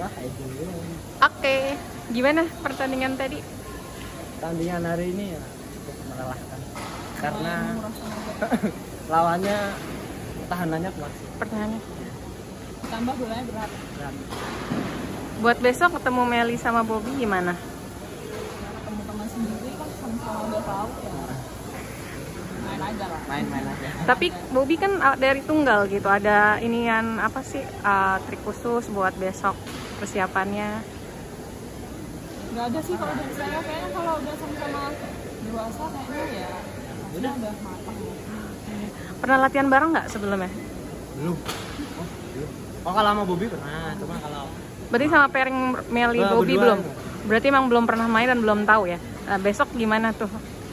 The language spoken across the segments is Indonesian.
Ya kayak dulu. Oke, gimana pertandingan tadi? Pertandingan hari ini ya cukup melelahkan karena lawannya pertahanannya kuat. Pertahanannya. Tambah bolanya berat. Buat besok ketemu Meli sama Bobby gimana? Ketemu teman sendiri kan sama-sama udah tahu ya. Main aja lah. Main-main aja. Tapi Bobby kan dari tunggal gitu, ada inian apa sih trik khusus buat besok persiapannya? Nggak ada sih kalau dari saya, kayaknya kalau udah sama-sama dewasa kayaknya ya udah matang. Pernah latihan bareng nggak sebelumnya? Belum. Oh kalau sama Bobby pernah, cuma kalau Berarti sama pairing Meli Bobby berdua. belum? Berarti emang belum pernah main dan belum tahu ya? Nah, besok gimana tuh?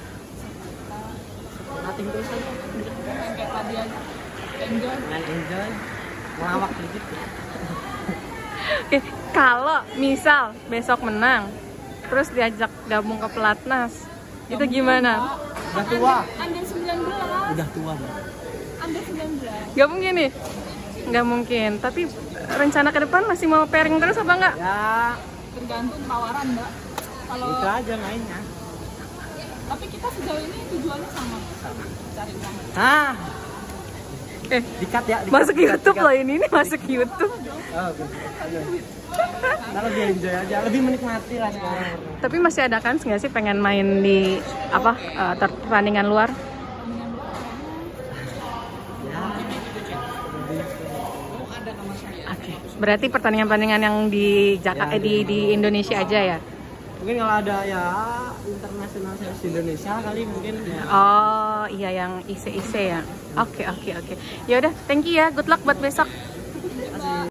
latih terus aja. Main kayak tadi aja. Enjoy. Main enjoy, ngelawak dikit. Oke, kalau misal besok menang, terus diajak gabung ke pelatnas, itu gimana? Udah tua. Under 19. Udah tua, Mbak. Under 19. Gak mungkin nih? Nggak mungkin, tapi rencana ke depan masih mau pairing terus apa enggak? Ya, Tergantung tawaran, Mbak. Kalau itu aja mainnya. tapi kita sejauh ini tujuannya sama. Cari uang. Ah, Eh, dikat ya. Dikat, masuk dikat, YouTube dikat. loh ini masuk YouTube. Oh, oke. Nah, lebih enjoy aja, lebih menikmati lah sekarang. Tapi masih ada kans nggak sih pengen main di apa pertandingan luar? Oke. Berarti pertandingan-pertandingan yang di Jakarta di Indonesia aja ya? Mungkin kalau ada ya internasional series Indonesia kali mungkin ya. Oh iya yang IC ya. Oke. Ya udah, thank you ya. Good luck buat besok.